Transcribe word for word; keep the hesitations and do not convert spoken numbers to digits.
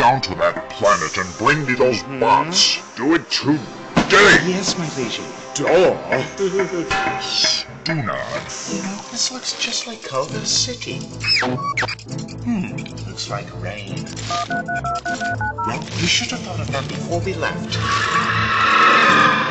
down to that planet and bring me those mm-hmm. bots. Do it today! Yes, my liege. Duh! Do not. You know, this looks just like Culver City. Hmm, looks like rain. Well, we should have thought of that before we left.